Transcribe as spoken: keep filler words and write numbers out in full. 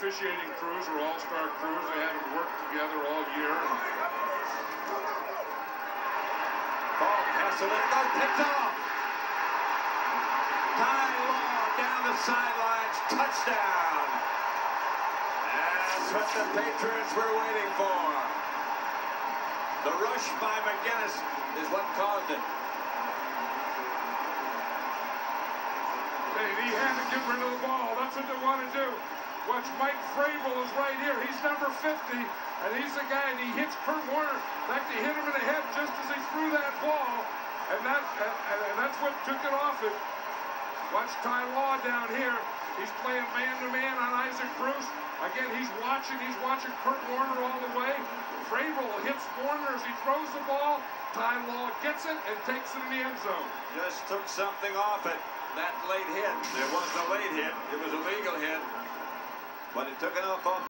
officiating crews are all-star crews. They haven't worked together all year. Ball passes it, it goes, picked off. Ty Law down the sidelines, touchdown. That's what the Patriots were waiting for. The rush by McGinnis is what caused it. Hey, he had to get rid of the ball. That's what they want to do. Watch, Mike Vrabel is right here. He's number fifty, and he's the guy, and he hits Kurt Warner. In fact, he hit him in the head just as he threw that ball, and, that, and, and that's what took it off it. Watch Ty Law down here. He's playing man-to-man on Isaac Bruce. Again, he's watching. He's watching Kurt Warner all the way. Vrabel hits Warner as he throws the ball. Ty Law gets it and takes it in the end zone. Just took something off it. That late hit. It wasn't a late hit. It was a legal hit. But it took enough off.